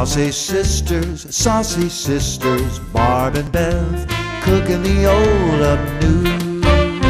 Saucy sisters, saucy sisters, Barb and Bev, cooking the old up new.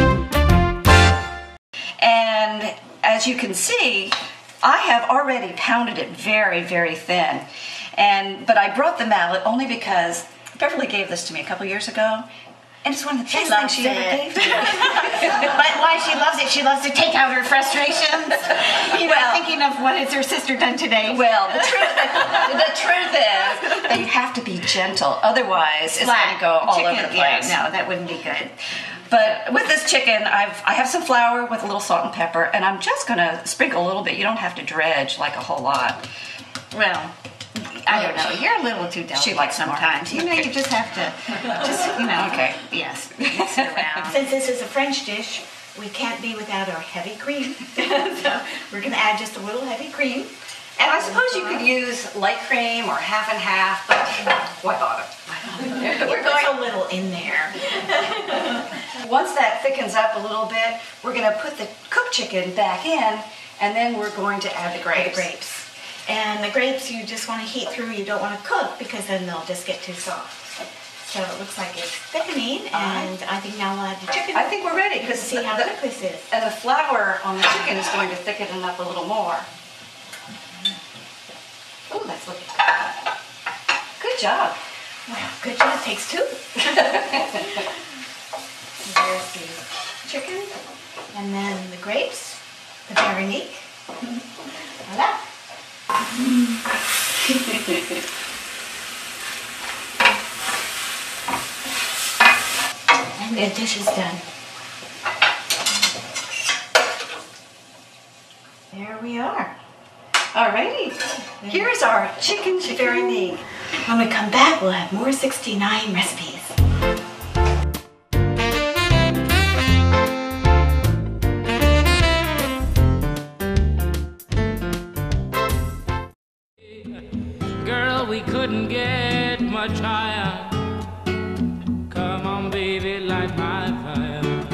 And as you can see, I have already pounded it very, very thin. But I brought the mallet only because Beverly gave this to me a couple years ago. And it's one of the best things she ever gave to me. But why she loves it? She loves to take out her frustrations. Thinking of what has her sister done today. Well, the truth is that you have to be gentle. Otherwise, it's going to go all over the place. Yeah, no, that wouldn't be good. But with this chicken, I have some flour with a little salt and pepper, and I'm just going to sprinkle a little bit. You don't have to dredge like a whole lot. Well, I don't know. You're a little too delicate. She likes sometimes. You know, you just have to, Okay. Yes, mix it around. Since this is a French dish, we can't be without our heavy cream. So we're going to add just a little heavy cream. And I suppose you could use light cream or half and half, but why bother? We're going a little in there. Once that thickens up a little bit, we're going to put the cooked chicken back in, and then we're going to add the grapes. And the grapes you just want to heat through. You don't want to cook because then they'll just get too soft. So it looks like it's thickening, and I think now we'll add the chicken. I think we're ready because see how thick this is. And the flour on the chicken is going to thicken it up a little more. Oh, that's looking good. Good job. Well, good job. Takes two. There's the chicken, and then the grapes, the Veronique. Voila. And the dish is done. There we are. Alrighty. Here's our chicken Veronique. When we come back, we'll have more 69 recipes. We couldn't get much higher. Come on, baby, light my fire.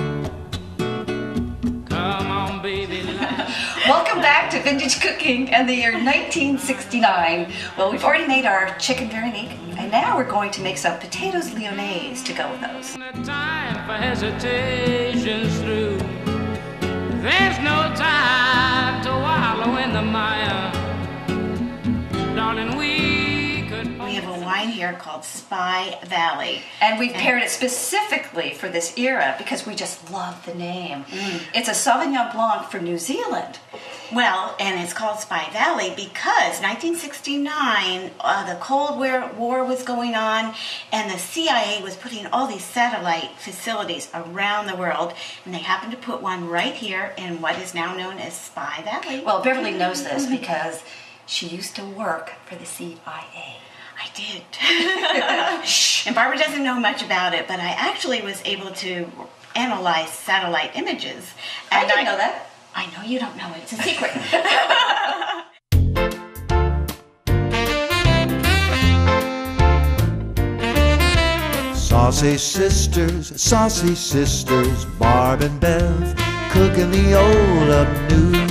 Come on, baby, light. Welcome back to Vintage Cooking and the year 1969. Well, we've already made our chicken Veronique, and now we're going to make some potatoes lyonnaise to go with those. No time for hesitations through. There's no time to wallow in the mire. Darling, we have a wine here called Spy Valley. And we've paired it specifically for this era because we just love the name. It's a Sauvignon Blanc from New Zealand. Well, and it's called Spy Valley because 1969, the Cold War was going on, and the CIA was putting all these satellite facilities around the world, and they happened to put one right here in what is now known as Spy Valley. Well, Beverly knows this because she used to work for the CIA. I did. And Barbara doesn't know much about it, but I actually was able to analyze satellite images. And I didn't know that. I know you don't know it. It's a secret. Saucy sisters, Barb and Bev, cooking the old up new.